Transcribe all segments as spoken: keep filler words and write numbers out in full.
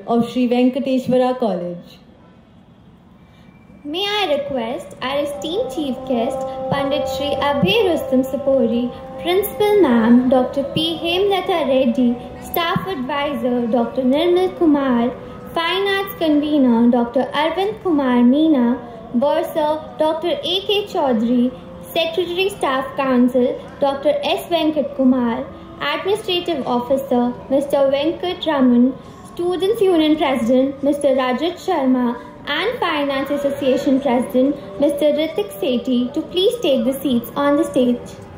of Sri Venkateshwara College. May I request our esteemed chief guest, Pandit Shri Abhay Rustam Sapori, Principal Ma'am, Doctor P. Hemlata Reddy, Staff Advisor, Doctor Nirmal Kumar, Fine Arts Convener, Doctor Arvind Kumar Meena, Bursar, Doctor A K Chaudhary, Secretary Staff Council, Doctor S. Venkat Kumar, Administrative Officer, Mister Venkat Raman, Students Union President, Mister Rajat Sharma, and Finance Association President, Mister Ritik Sethi, to please take the seats on the stage.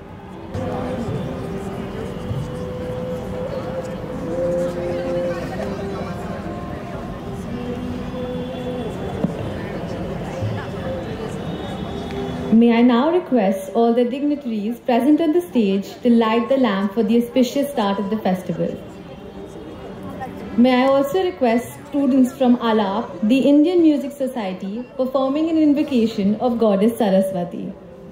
May I now request all the dignitaries present on the stage to light the lamp for the auspicious start of the festival. May I also request students from Alap, the Indian Music Society, performing an invocation of Goddess Saraswati.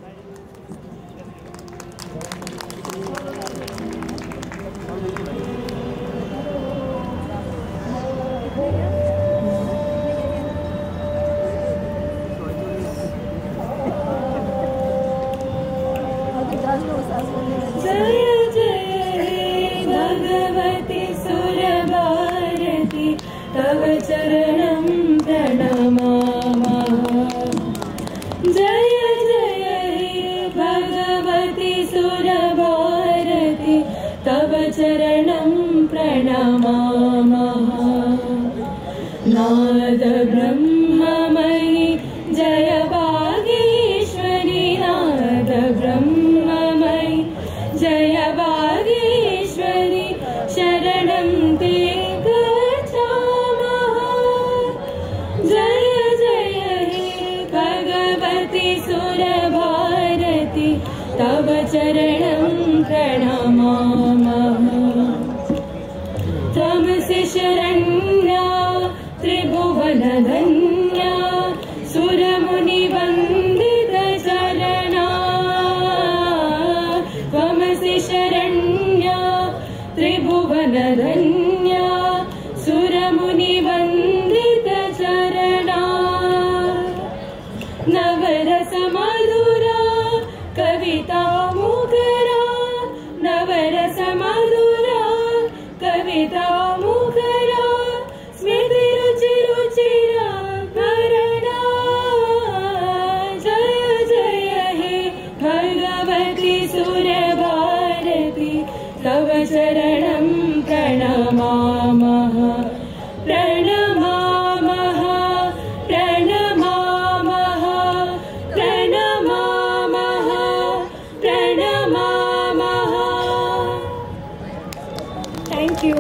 नाद ब्रह्ममयि जय भागेश्वरी, नाद ब्रह्ममयि जय भागेश्वरी, शरणं ते गच्छामः। जय जय हे भगवति सुरभारति, तव चरणं प्रणमामः। त्वमसि शरण्या त्रिभुवनधन्या, सुरमुनिवन्दित शरणा। त्वमसि शरण्या त्रिभुवनधन्या, सुरमुनिवन्दित शरणा। नवरसमधुरा कविता मुखरा, नवरसमधुरा कविता मुखरा, स्मृति रुचि रुचिरा भरणा। जय जय हे भगवति सुरभारति, तव चरणं प्रणमामः। प्रणमामः प्रणमामः प्रणमामः प्रणमामः। Thank you.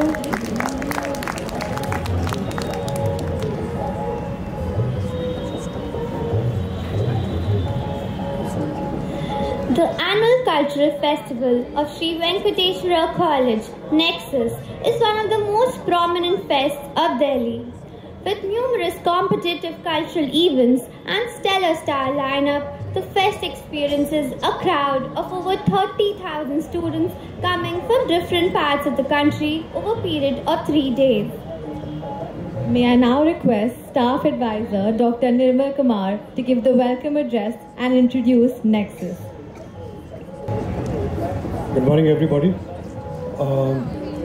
The annual cultural festival of Sri Venkateshwara College, Nexus, is one of the most prominent fests of Delhi. With numerous competitive cultural events and stellar star lineup, the fest experiences a crowd of over thirty thousand students coming from different parts of the country over a period of three days. May I now request Staff Advisor Doctor Nirmal Kumar to give the welcome address and introduce Nexus. Good morning, everybody. Um,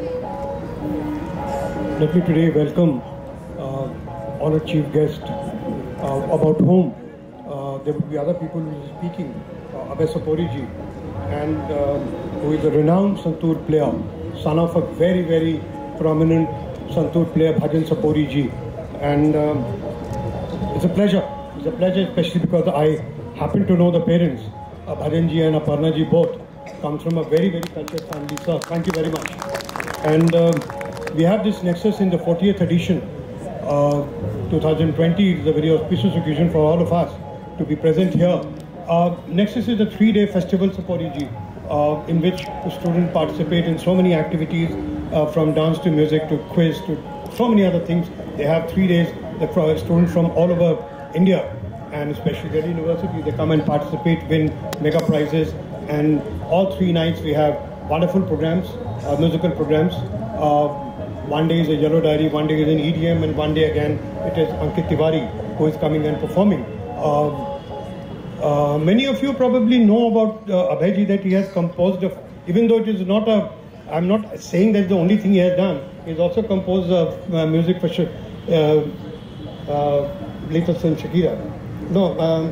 let me today welcome uh, honored chief guest, uh, about whom uh, there will be other people who will be speaking, uh, Abhay Sapori ji, and um, who is a renowned santoor player, son of a very, very prominent santoor player, Bhajan Sapori ji. And um, it's a pleasure. It's a pleasure, especially because I happen to know the parents, uh, Bhajan ji and Aparna ji both. Comes from a very, very cultured family, sir. Thank you very much. And um, we have this Nexus in the fortieth edition. Uh, twenty twenty is a very auspicious occasion for all of us to be present here. Uh, Nexus is a three-day festival, Saporiji, uh, in which the students participate in so many activities, uh, from dance to music to quiz to so many other things. They have three days. The students from all over India and especially Delhi University, they come and participate, win mega prizes. And all three nights we have wonderful programs, uh, musical programs. Uh, One day is a Yellow Diary, one day is an E D M, and one day again it is Ankit Tiwari who is coming and performing. Um, uh, many of you probably know about uh, Abhay that he has composed, of, even though it is not a, I'm not saying that's the only thing he has done, he's also composed of uh, music for uh, uh, latest and Shakira. No, um,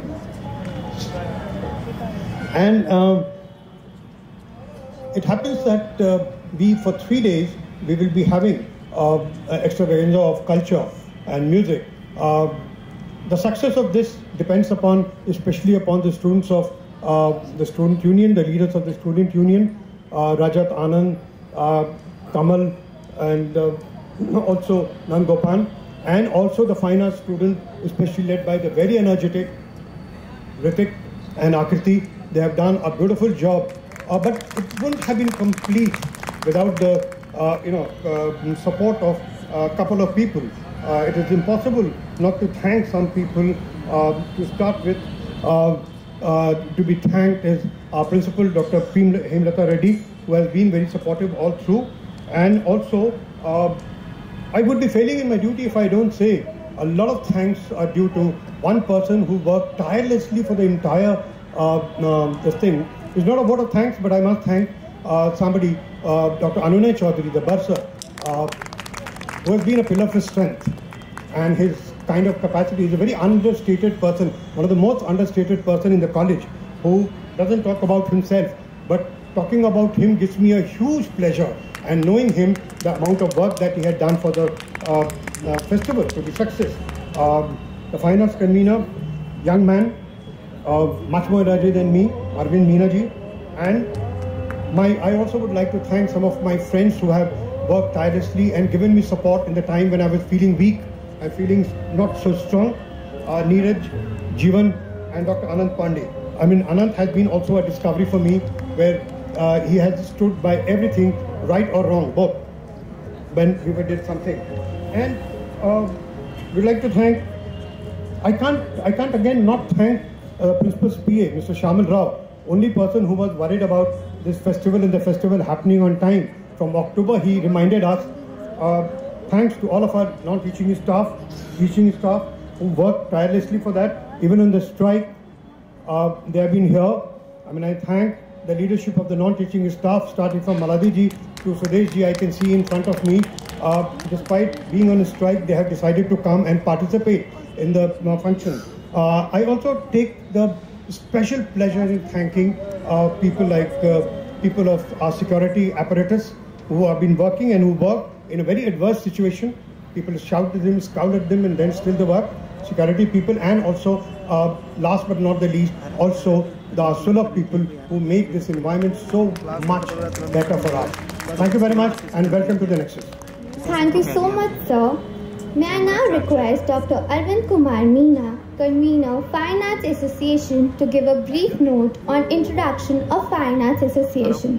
and um, it happens that uh, we, for three days, we will be having uh, an extravaganza of culture and music. Uh, the success of this depends upon, especially upon the students of uh, the student union, the leaders of the student union, uh, Rajat, Anand, uh, Kamal, and uh, also Nangopan, and also the fine arts student, especially led by the very energetic Ritik and Akriti. They have done a beautiful job, uh, but it wouldn't have been complete without the uh, you know uh, support of a couple of people. Uh, it is impossible not to thank some people. Uh, to start with, uh, uh, to be thanked is our principal, Doctor Hemlata Reddy, who has been very supportive all through, and also uh, I would be failing in my duty if I don't say a lot of thanks are due to one person who worked tirelessly for the entire uh, uh, this thing. It's not a vote of thanks, but I must thank uh, somebody, uh, Doctor Anunay Chaudhary, the bursar, uh, who has been a pillar for strength, and his kind of capacity is a very understated person, one of the most understated person in the college, who doesn't talk about himself, but talking about him gives me a huge pleasure, and knowing him, the amount of work that he had done for the uh, uh, festival to be success. Um, the fine arts convener, young man, uh, much more energetic than me, Arvind Meenaji, and my, I also would like to thank some of my friends who have worked tirelessly and given me support in the time when I was feeling weak and feeling not so strong. Uh, Neeraj, Jeevan, and Doctor Anand Pandey. I mean, Anand has been also a discovery for me, where uh, he has stood by everything, right or wrong, both, when we did something. And uh, we'd like to thank, I can't, I can't again not thank uh, Principal's P A, Mister Shamil Rao, only person who was worried about this festival and the festival happening on time. From October, he reminded us, uh, thanks to all of our non-teaching staff, teaching staff, who worked tirelessly for that, even on the strike, uh, they have been here. I mean, I thank the leadership of the non-teaching staff, starting from Maladiji to Sudeshji, I can see in front of me. Uh, despite being on a strike, they have decided to come and participate in the uh, function. Uh, I also take the special pleasure in thanking uh, people like uh, people of our security apparatus who have been working and who work in a very adverse situation. People shout at them, scowl at them, and then still the work. Security people, and also, uh, last but not the least, also the Sulabh people who make this environment so much better for us. Thank you very much, and welcome to the Nexus. Thank you so much, sir. May I now request Doctor Arvind Kumar Meena, convener, Fine Arts Association, to give a brief note on introduction of Fine Arts Association.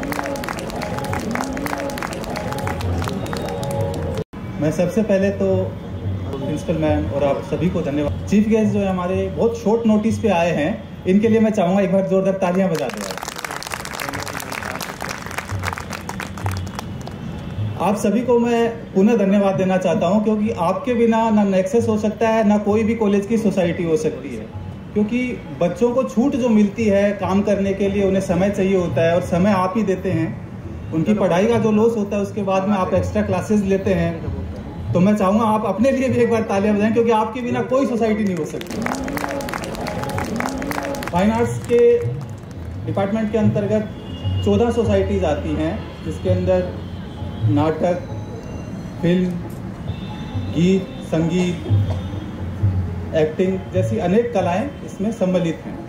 मैं सबसे पहले तो principal ma'am और आप सभी को धन्यवाद। Chief guest जो है हमारे बहुत शॉर्ट नोटिस पे आए हैं, इनके लिए मैं चाहूँगा एक बार जोरदार तालियां बजा दें। आप सभी को मैं पुनः धन्यवाद देना चाहता हूं, क्योंकि आपके बिना ना नेक्सस हो सकता है, ना कोई भी कॉलेज की सोसाइटी हो सकती है। क्योंकि बच्चों को छूट जो मिलती है काम करने के लिए, उन्हें समय चाहिए होता है और समय आप ही देते हैं। उनकी पढ़ाई का जो लॉस होता है उसके बाद में आप एक्स्ट्रा क्लासेस लेते हैं, तो मैं चाहूंगा आप अपने लिए भी एक बार तालियां बजाएं, क्योंकि आपके बिना कोई सोसाइटी नहीं हो सकती। फाइन आर्ट्स के डिपार्टमेंट के अंतर्गत चौदह सोसाइटीज आती हैं, जिसके अंदर नाटक, फिल्म, गीत, संगीत, एक्टिंग जैसी अनेक कलाएं इसमें सम्मिलित हैं।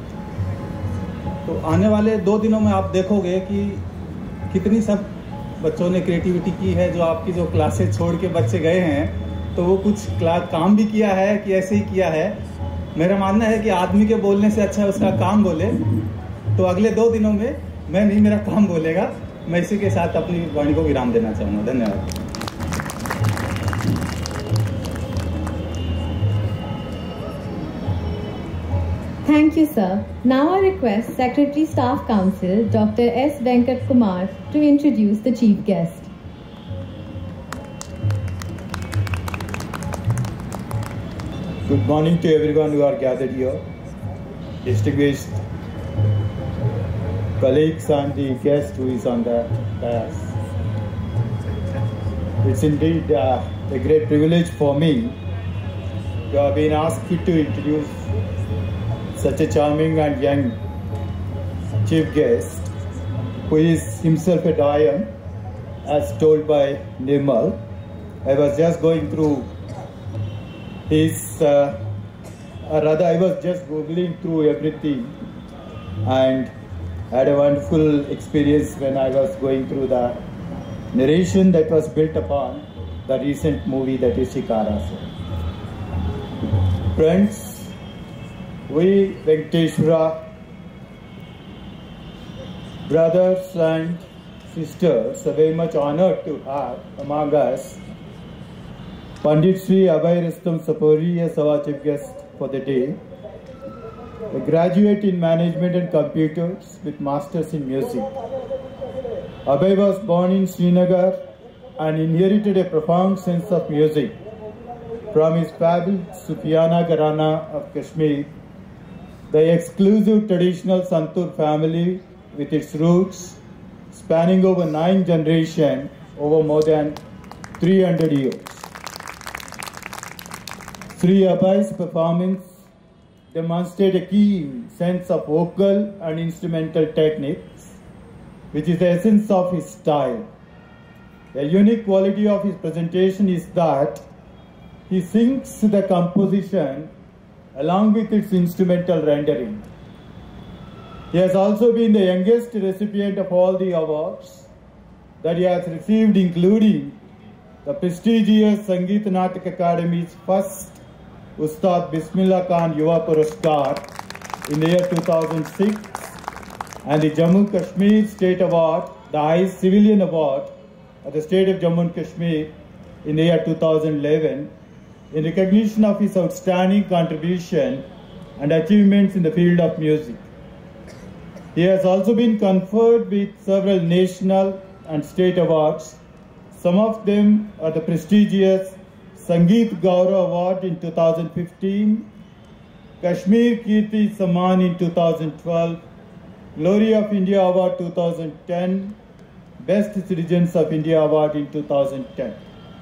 तो आने वाले दो दिनों में आप देखोगे कि कितनी सब बच्चों ने क्रिएटिविटी की है। जो आपकी जो क्लासेस छोड़ के बच्चे गए हैं, तो वो कुछ काम भी किया है कि ऐसे ही किया है। मेरा मानना है कि आदमी के बोलने से अच्छा है उसका काम बोले। तो अगले दो दिनों में मैं नहीं, मेरा काम बोलेगा। मैं इसी के साथ अपनी वाणी को विराम देना चाहूँगा। धन्यवाद। Thank you, sir. Now I request Secretary Staff Council, Doctor S. Venkat Kumar, to introduce the chief guest. Good morning to everyone who are gathered here, distinguished colleagues and the guest who is on the dais. It's indeed uh, a great privilege for me to have been asked to introduce such a charming and young chief guest who is himself a doyen, as told by Nirmal. I was just going through his, uh, or rather I was just googling through everything and had a wonderful experience when I was going through the narration that was built upon the recent movie, that is Shikara. Friends, we Venkateshwara brothers and sisters are very much honored to have among us Pandit Shri Abhay Rustom Sapori as our chief guest for the day, a graduate in management and computers with masters in music. Abhay was born in Srinagar and inherited a profound sense of music from his fabled Sufiana Gharana of Kashmir, the exclusive traditional Santur family with its roots spanning over nine generations over more than three hundred years. Sri Abhay's performance demonstrated a keen sense of vocal and instrumental techniques, which is the essence of his style. A unique quality of his presentation is that he sings the composition along with its instrumental rendering. He has also been the youngest recipient of all the awards that he has received, including the prestigious Sangeet Natak Academy's first Ustad Bismillah Khan Yuva Puraskar in the year two thousand six and the Jammu Kashmir State Award, the highest civilian award of the state of Jammu and Kashmir in the year two thousand eleven, in recognition of his outstanding contribution and achievements in the field of music. He has also been conferred with several national and state awards. Some of them are the prestigious Sangeet Gaurav Award in two thousand fifteen, Kashmir Kirti Samman in two thousand twelve, Glory of India Award two thousand ten, Best Citizens of India Award in two thousand ten.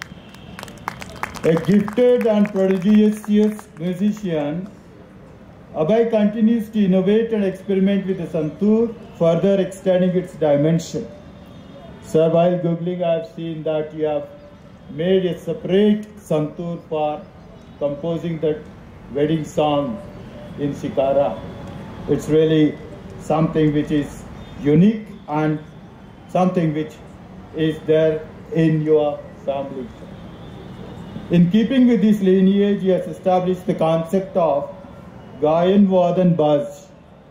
A gifted and prodigious musician, Abhay continues to innovate and experiment with the Santur, further extending its dimension. Sir, while Googling, I have seen that you have made a separate Santur for composing that wedding song in Shikara. It's really something which is unique and something which is there in your family. In keeping with this lineage, he has established the concept of Gayan Vadan Baz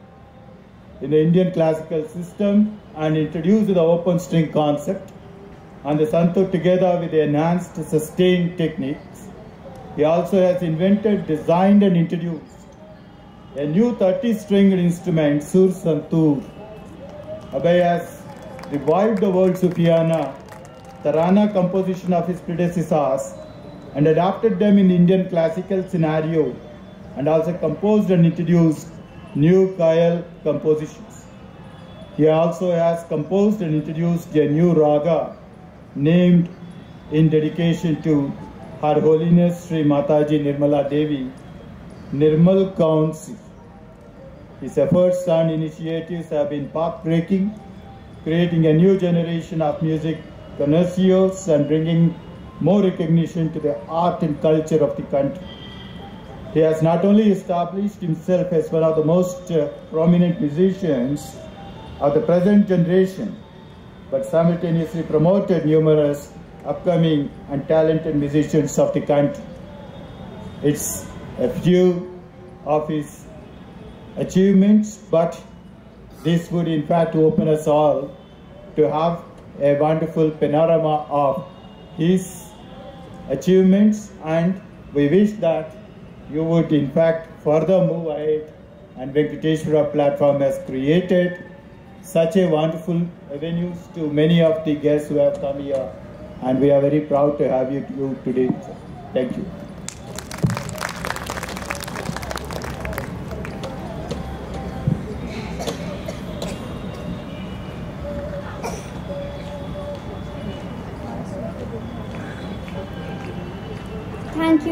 in the Indian classical system and introduced the open string concept and the Santur together with the enhanced sustained techniques. He also has invented, designed and introduced a new thirty-stringed instrument, Sur Santur. Abhay has revived the world Sufiana, Tarana composition of his predecessors and adapted them in the Indian classical scenario, and also composed and introduced new Kayal compositions. He also has composed and introduced a new raga named in dedication to Her Holiness Sri Mataji Nirmala Devi, Nirmal Kaunsi. His efforts and initiatives have been path-breaking, creating a new generation of music connoisseurs and bringing more recognition to the art and culture of the country. He has not only established himself as one of the most uh, prominent musicians of the present generation, but simultaneously promoted numerous upcoming and talented musicians of the country. It's a few of his achievements, but this would in fact open us all to have a wonderful panorama of his achievements, and we wish that you would in fact further move ahead, and Venkateshwara platform has created such a wonderful avenues to many of the guests who have come here, and we are very proud to have you, you today. Thank you.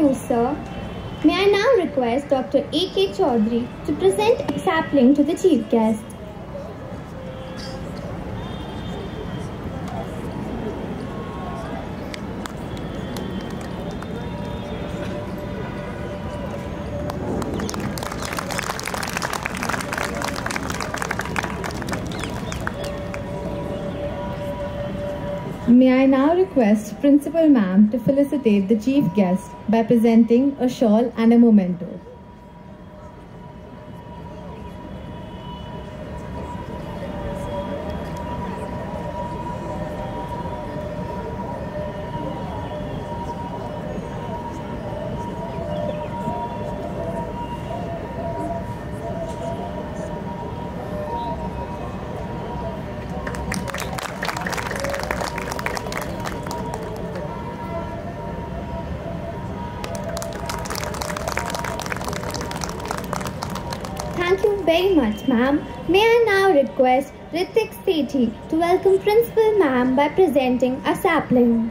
you, sir. May I now request Doctor A K Chaudhary to present a sapling to the chief guest. May I now request Principal Ma'am to felicitate the chief guest by presenting a shawl and a memento. Thank you very much, ma'am. May I now request Ritik Sethi to welcome Principal Ma'am by presenting a sapling.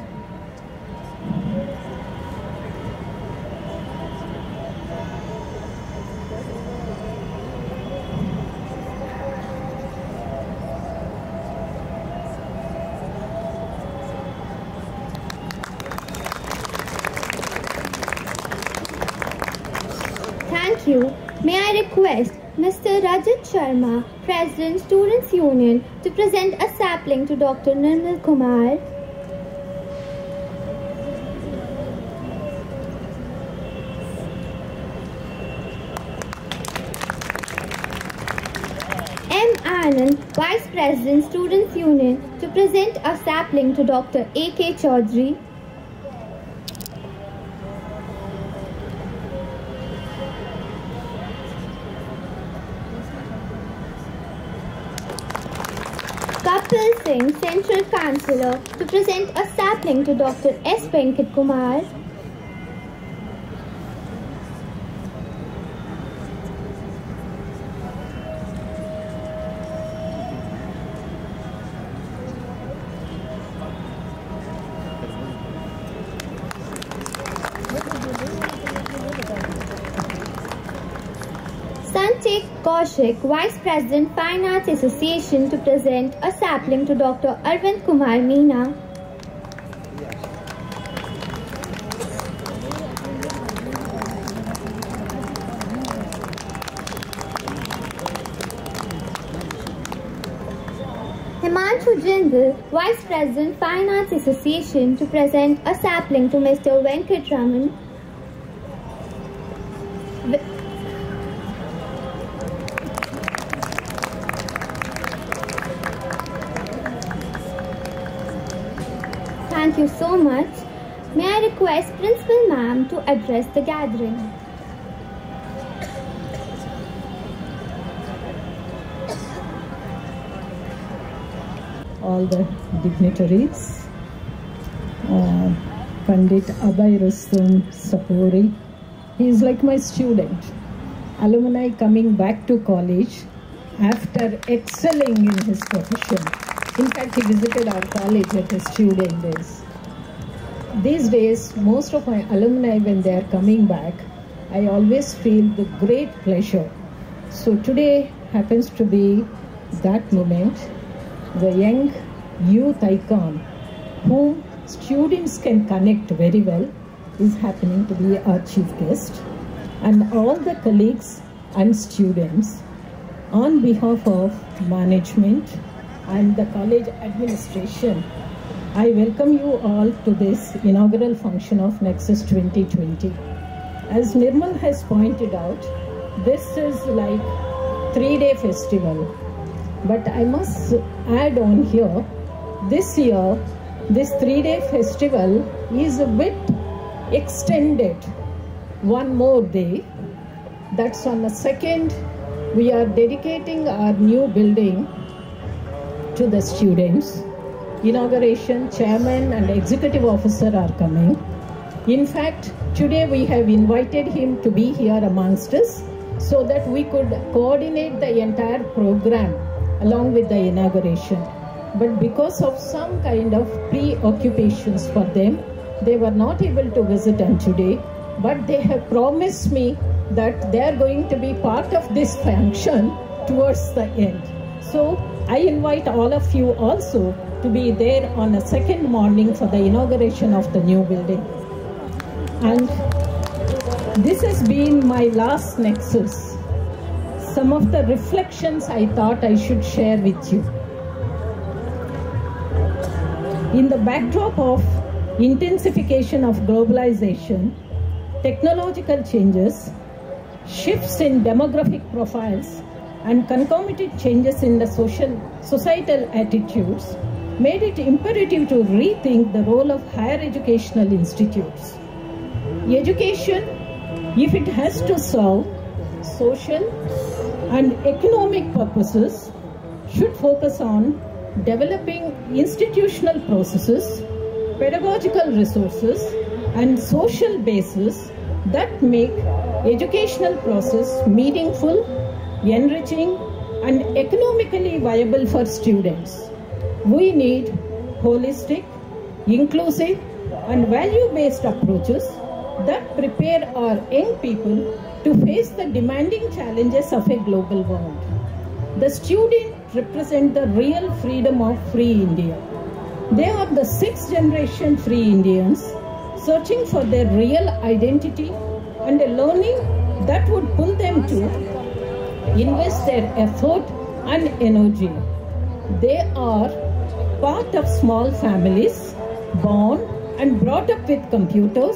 Thank you. May I request Mister Rajat Sharma, President Students Union, to present a sapling to Doctor Nirmal Kumar. M. Anand, Vice President Students Union, to present a sapling to Doctor A K Chaudhary. Kapil Singh, Central Councillor, to present a sapling to Doctor S. Venkat Kumar. Sanchit Kaushik, Vice President Fine Arts Association, to present a sapling to Doctor Arvind Kumar Meena. Himanshu Jindal, Vice President Fine Arts Association, to present a sapling to Mister Venkat Raman. Thank you so much. May I request Principal Ma'am to address the gathering. All the dignitaries, uh, Pandit Abhay Rustam Sapori. He is like my student. Alumni coming back to college after excelling in his profession. In fact, he visited our college at his student days. These days, most of my alumni, when they are coming back, I always feel the great pleasure. So today happens to be that moment. The young youth icon whom students can connect very well is happening to be our chief guest. And all the colleagues and students, on behalf of management and the college administration, I welcome you all to this inaugural function of Nexus twenty twenty. As Nirmal has pointed out, this is like three-day festival. But I must add on here, this year, this three-day festival is a bit extended. One more day. That's on the second. We are dedicating our new building to the students. Inauguration, chairman and executive officer are coming. In fact, today we have invited him to be here amongst us so that we could coordinate the entire program along with the inauguration. But because of some kind of preoccupations for them, they were not able to visit, and today but they have promised me that they are going to be part of this function towards the end. So I invite all of you also to be there on a second morning for the inauguration of the new building. And this has been my last Nexus. Some of the reflections I thought I should share with you. In the backdrop of intensification of globalization, technological changes, shifts in demographic profiles, and concomitant changes in the social, societal attitudes made it imperative to rethink the role of higher educational institutes. Education, if it has to serve social and economic purposes, should focus on developing institutional processes, pedagogical resources, and social bases that make educational process meaningful, enriching, and economically viable for students. We need holistic, inclusive, and value-based approaches that prepare our young people to face the demanding challenges of a global world. The students represent the real freedom of free India. They are the sixth generation free Indians searching for their real identity and a learning that would pull them to invest their effort and energy. They are part of small families, born and brought up with computers,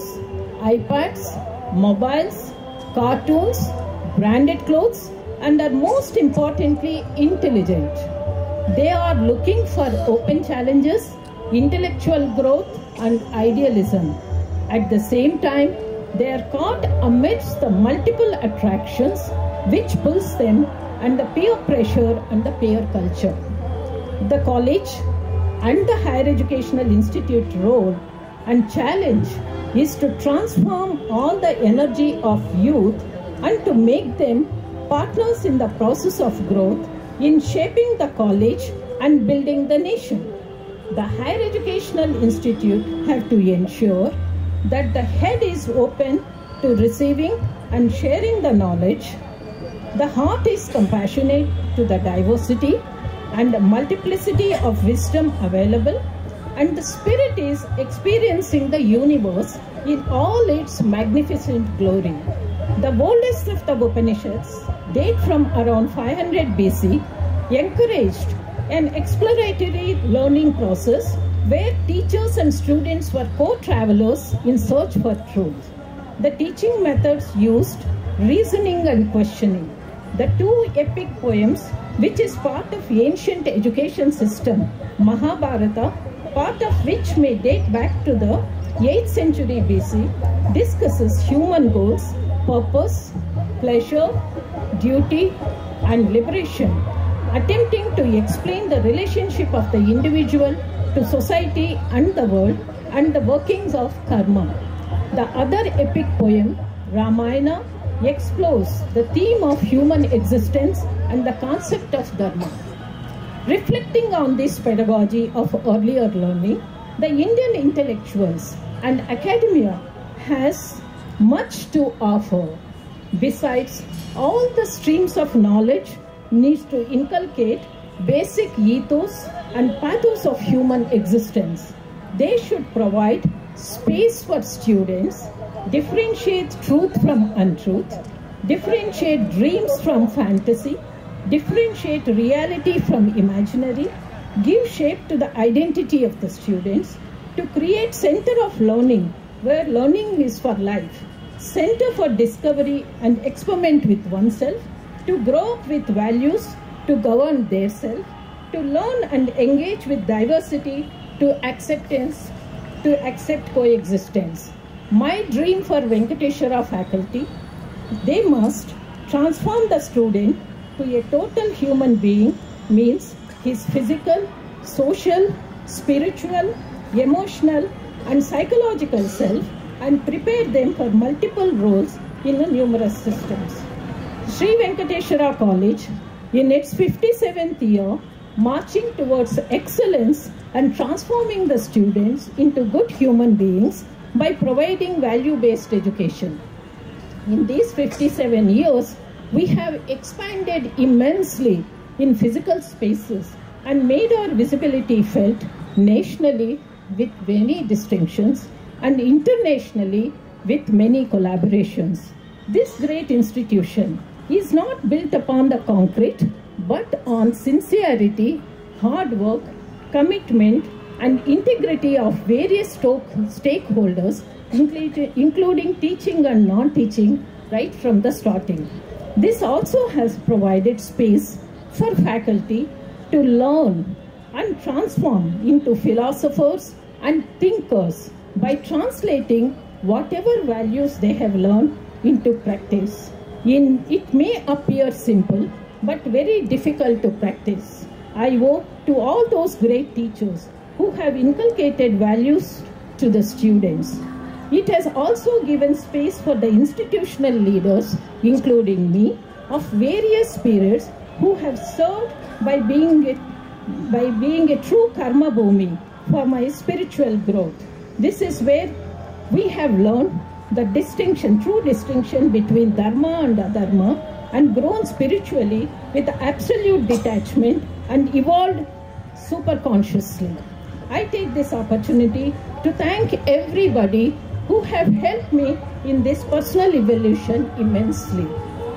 iPads, mobiles, cartoons, branded clothes, and are most importantly intelligent. They are looking for open challenges, intellectual growth, and idealism. At the same time, they are caught amidst the multiple attractions which pulls them and the peer pressure and the peer culture. The college and the higher educational institute role and challenge is to transform all the energy of youth and to make them partners in the process of growth in shaping the college and building the nation. The higher educational institute have to ensure that the head is open to receiving and sharing the knowledge. The heart is compassionate to the diversity and multiplicity of wisdom available, and the spirit is experiencing the universe in all its magnificent glory. The oldest of the Upanishads date from around five hundred B C, encouraged an exploratory learning process where teachers and students were co-travelers in search for truth. The teaching methods used reasoning and questioning. The two epic poems, which is part of ancient education system, Mahabharata, part of which may date back to the eighth century B C, discusses human goals, purpose, pleasure, duty, and liberation, attempting to explain the relationship of the individual to society and the world and the workings of karma. The other epic poem, Ramayana, explores the theme of human existence and the concept of dharma. Reflecting on this pedagogy of earlier learning, the Indian intellectuals and academia has much to offer. Besides, all the streams of knowledge needs to inculcate basic ethos and pathos of human existence. They should provide space for students, differentiate truth from untruth, differentiate dreams from fantasy, differentiate reality from imaginary, give shape to the identity of the students, to create center of learning where learning is for life, center for discovery and experiment with oneself, to grow up with values, to govern their self, to learn and engage with diversity, to acceptance, to accept coexistence. My dream for Venkateshwara faculty, they must transform the student to a total human being, means his physical, social, spiritual, emotional, and psychological self, and prepare them for multiple roles in the numerous systems. Sri Venkateshwara College, in its fifty-seventh year, marching towards excellence and transforming the students into good human beings, by providing value-based education. In these fifty-seven years, we have expanded immensely in physical spaces and made our visibility felt nationally with many distinctions and internationally with many collaborations. This great institution is not built upon the concrete, but on sincerity, hard work, commitment, and integrity of various stakeholders, including teaching and non-teaching, right from the starting. This also has provided space for faculty to learn and transform into philosophers and thinkers by translating whatever values they have learned into practice. In, it may appear simple, but very difficult to practice. I owe to all those great teachers who have inculcated values to the students. It has also given space for the institutional leaders, including me, of various periods who have served by being a, by being a true karma bhumi for my spiritual growth. This is where we have learned the distinction, true distinction between dharma and adharma, and grown spiritually with absolute detachment and evolved superconsciously. I take this opportunity to thank everybody who have helped me in this personal evolution immensely.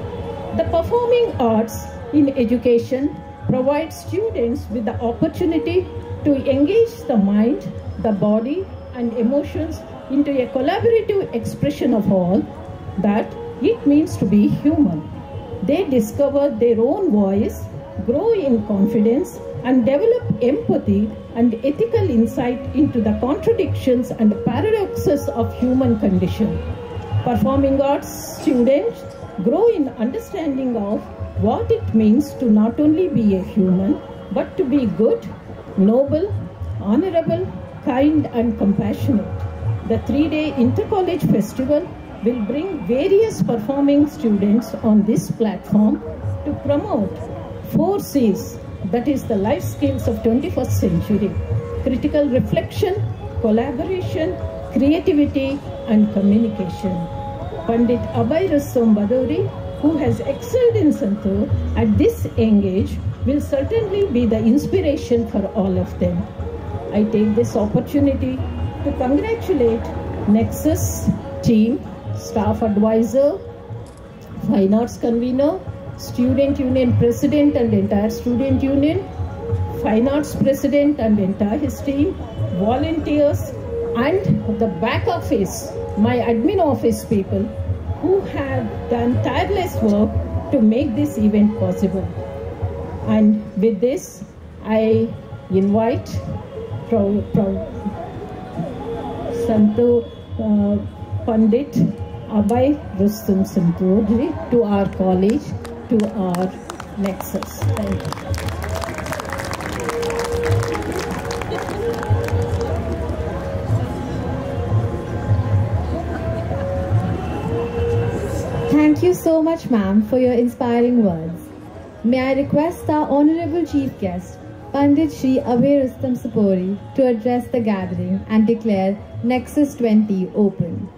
The performing arts in education provide students with the opportunity to engage the mind, the body, and emotions into a collaborative expression of all that it means to be human. They discover their own voice, grow in confidence, and develop empathy and ethical insight into the contradictions and paradoxes of human condition. Performing arts students grow in understanding of what it means to not only be a human, but to be good, noble, honorable, kind, and compassionate. The three-day Inter-College Festival will bring various performing students on this platform to promote four C's, that is the life skills of twenty-first century: critical reflection, collaboration, creativity, and communication. Pandit Abhay Rustom Badauri, who has excelled in Santur at this young age, will certainly be the inspiration for all of them. I take this opportunity to congratulate Nexus team, staff advisor, fine arts convener, student union president and entire student union, fine arts president and entire his team, volunteers, and the back office, my admin office people, who have done tireless work to make this event possible. And with this, I invite Pro, Pro, Santu uh, Pandit Abhay Rustom Santurji to our college, to our Nexus. Thank you. Thank you so much, ma'am, for your inspiring words. May I request our Honorable Chief Guest, Pandit Shri Abhay Rustom Sapori, to address the gathering and declare Nexus twenty open.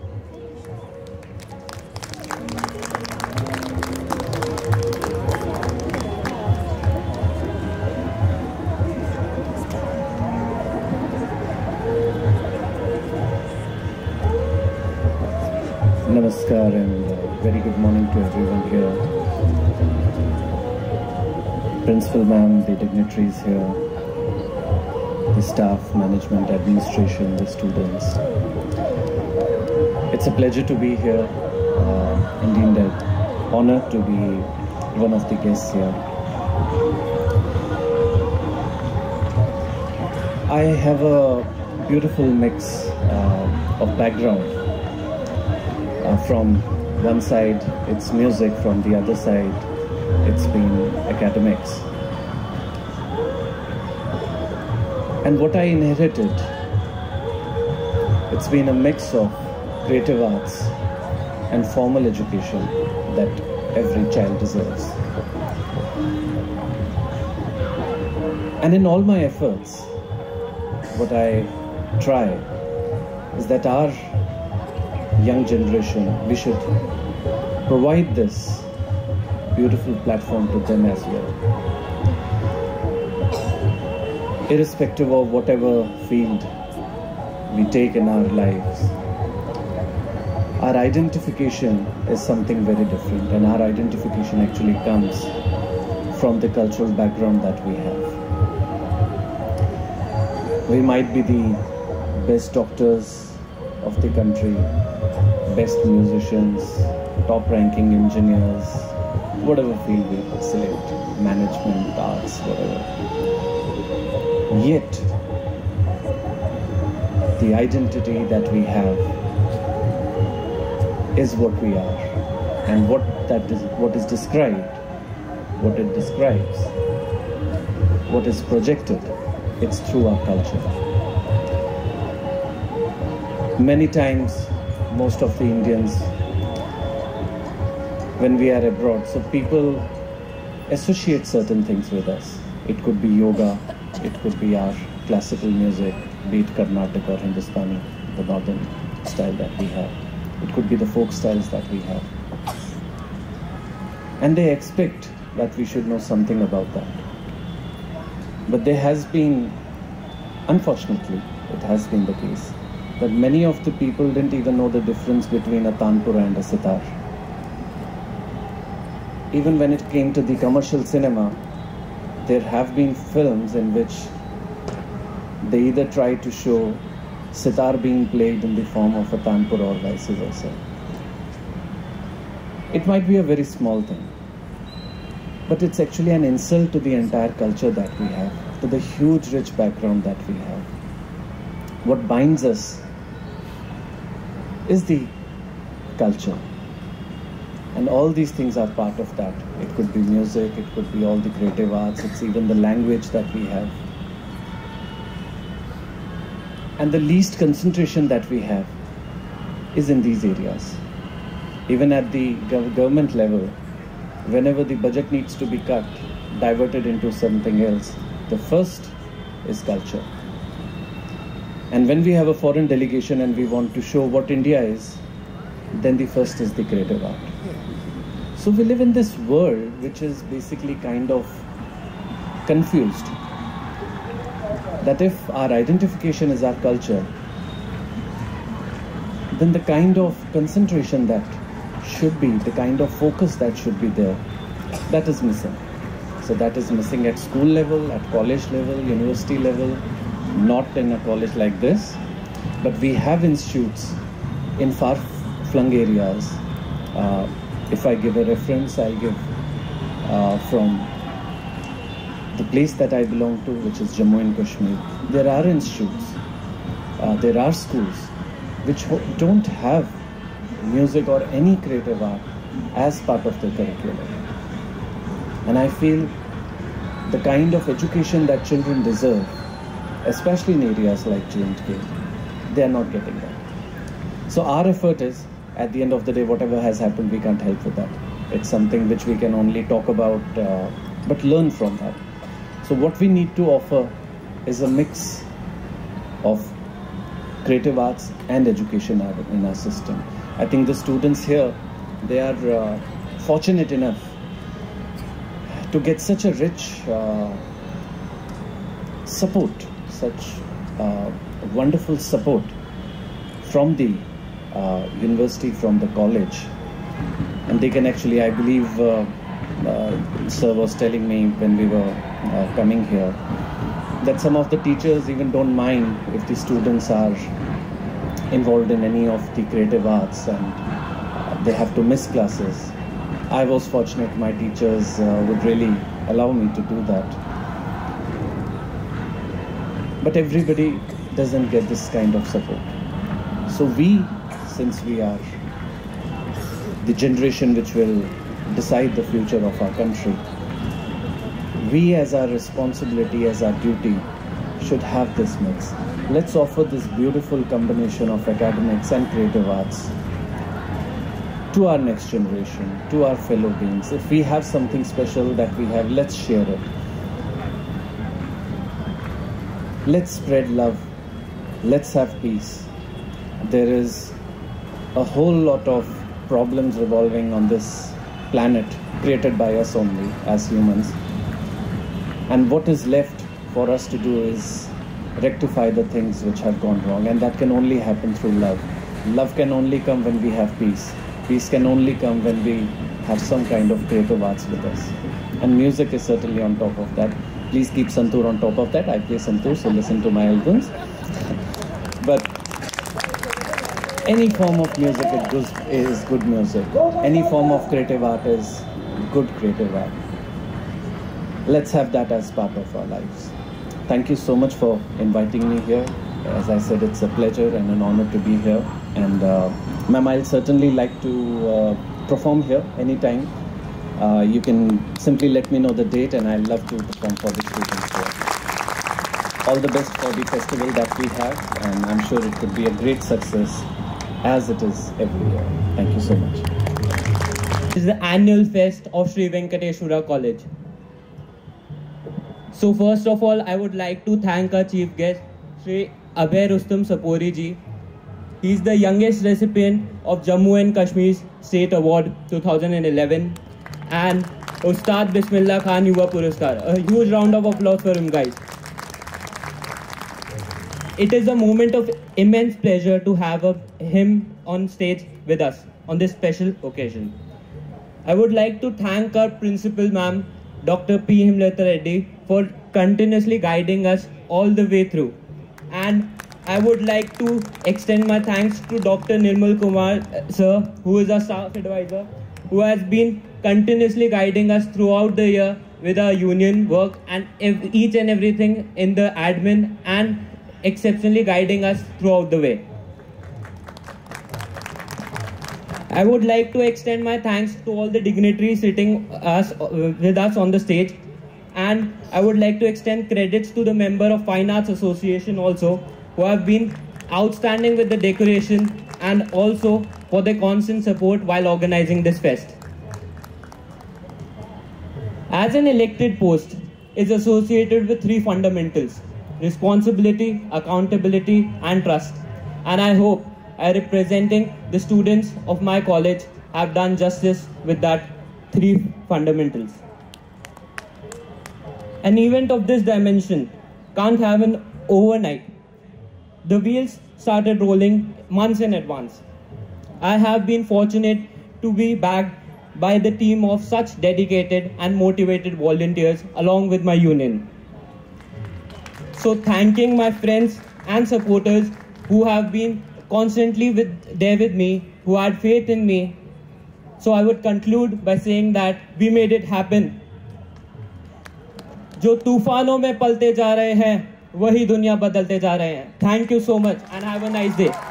Namaskar and uh, very good morning to everyone here. Principal ma'am, the dignitaries here, the staff, management, administration, the students. It's a pleasure to be here. Uh, indeed, an honor to be one of the guests here. I have a beautiful mix uh, of background. Uh, from one side it's music, from the other side it's been academics. And what I inherited, it's been a mix of creative arts and formal education that every child deserves. And in all my efforts, what I try is that our young generation, we should provide this beautiful platform to them as well. Irrespective of whatever field we take in our lives, our identification is something very different, and our identification actually comes from the cultural background that we have. We might be the best doctors of the country, best musicians, top-ranking engineers, whatever field we select, management, arts, whatever. Yet, the identity that we have is what we are, and what that is, what is described, what it describes, what is projected, it's through our culture. Many times, most of the Indians, when we are abroad, so people associate certain things with us. It could be yoga, it could be our classical music, be it Carnatic or Hindustani, the northern style that we have. It could be the folk styles that we have. And they expect that we should know something about that. But there has been, unfortunately, it has been the case, that many of the people didn't even know the difference between a tanpura and a sitar. Even when it came to the commercial cinema, there have been films in which they either try to show sitar being played in the form of a tanpura or vice versa. It might be a very small thing, but it's actually an insult to the entire culture that we have, to the huge rich background that we have. What binds us is the culture, and all these things are part of that. It could be music, it could be all the creative arts, it's even the language that we have. And the least concentration that we have is in these areas. Even at the gov- government level, whenever the budget needs to be cut, diverted into something else, the first is culture. And when we have a foreign delegation and we want to show what India is, then the first is the creative art. So we live in this world which is basically kind of confused. That if our identification is our culture, then the kind of concentration that should be, the kind of focus that should be there, that is missing. So that is missing at school level, at college level, university level, not in a college like this, but we have institutes in far-flung areas. Uh, if I give a reference, I'll give uh, from the place that I belong to, which is Jammu and Kashmir. There are institutes, uh, there are schools which don't have music or any creative art as part of the curriculum. And I feel the kind of education that children deserve, especially in areas like J and K, they are not getting that. So our effort is, at the end of the day, whatever has happened, we can't help with that. It's something which we can only talk about, uh, but learn from that. So what we need to offer is a mix of creative arts and education in our system. I think the students here, they are uh, fortunate enough to get such a rich uh, support, such uh, wonderful support from the uh, university, from the college. And they can actually, I believe, uh, uh, sir was telling me when we were uh, coming here, that some of the teachers even don't mind if the students are involved in any of the creative arts and uh, they have to miss classes. I was fortunate my teachers uh, would really allow me to do that. But everybody doesn't get this kind of support. So we, since we are the generation which will decide the future of our country, we as our responsibility, as our duty, should have this mix. Let's offer this beautiful combination of academics and creative arts to our next generation, to our fellow beings. If we have something special that we have, let's share it. Let's spread love. Let's have peace. There is a whole lot of problems revolving on this planet created by us only as humans. And what is left for us to do is rectify the things which have gone wrong, and that can only happen through love. Love can only come when we have peace. Peace can only come when we have some kind of creative arts with us. And music is certainly on top of that. Please keep Santoor on top of that. I play Santoor, so listen to my albums. But any form of music is good music. Any form of creative art is good creative art. Let's have that as part of our lives. Thank you so much for inviting me here. As I said, it's a pleasure and an honor to be here. And uh, ma'am, I'll certainly like to uh, perform here anytime. Uh, you can simply let me know the date, and I'd love to perform for the students here. All the best for the festival that we have, and I'm sure it could be a great success as it is every year. Thank you so much. This is the annual fest of Sri Venkateshwara College. So first of all, I would like to thank our chief guest, Sri Abhay Rustam Sapori ji. He is the youngest recipient of Jammu and Kashmir State Award two thousand eleven and Ustad Bismillah Khan Yuva Puraskar. A huge round of applause for him, guys. It is a moment of immense pleasure to have a, him on stage with us on this special occasion. I would like to thank our principal ma'am, Doctor P. Hemlata Reddy, for continuously guiding us all the way through. And I would like to extend my thanks to Doctor Nirmal Kumar uh, sir, who is our staff advisor, who has been continuously guiding us throughout the year with our union work and ev each and everything in the admin, and exceptionally guiding us throughout the way. I would like to extend my thanks to all the dignitaries sitting us, uh, with us on the stage, and I would like to extend credits to the member of Fine Arts Association also, who have been outstanding with the decoration and also for their constant support while organizing this fest. As an elected post is associated with three fundamentals: responsibility, accountability, and trust. And I hope I, representing the students of my college, have done justice with that three fundamentals. An event of this dimension can't happen overnight. The wheels started rolling months in advance. I have been fortunate to be backed by the team of such dedicated and motivated volunteers along with my union. So thanking my friends and supporters who have been constantly with, there with me, who had faith in me. So I would conclude by saying that we made it happen. जो तूफानों में पलते जा रहे हैं, वही दुनिया बदलते जा रहे हैं. Thank you so much and have a nice day.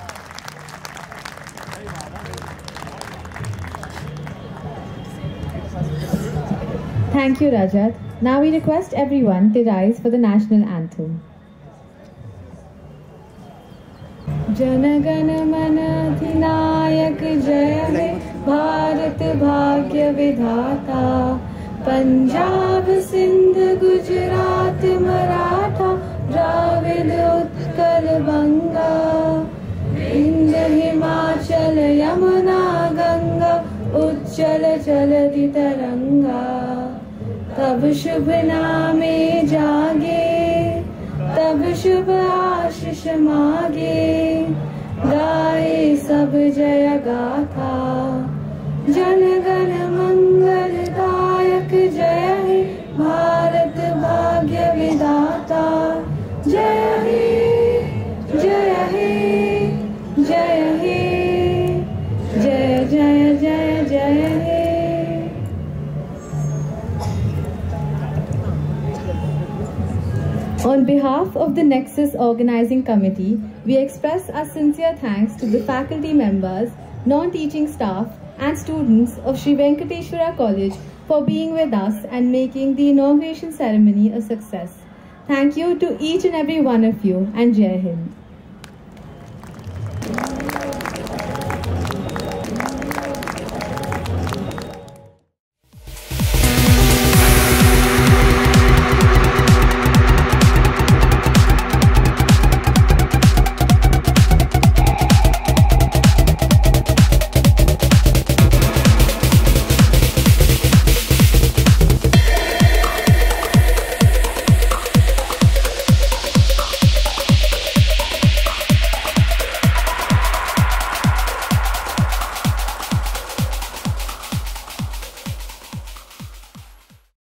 Thank you, Rajat. Now we request everyone to rise for the national anthem. Jana Gana मन अधिनायक जय हे भारत भाग्य विधाता पंजाब सिंध गुजरात मराठा द्राविड उत्कल बंगा विंध्य हिमाचल यमुना गंगा उज्जल जलधि तरंगा तब शुभ नामे जागे तब शुभ आशीष मागे गाए सब जय गाथा जन गण मंगलदायक जय हे भारत भाग्य विधाता जय हे जय हे जय हे जय जय जय जय हे. On behalf of the Nexus Organizing Committee, we express our sincere thanks to the faculty members, non-teaching staff and students of Sri Venkateshwara College for being with us and making the inauguration ceremony a success. Thank you to each and every one of you, and Jai Hind.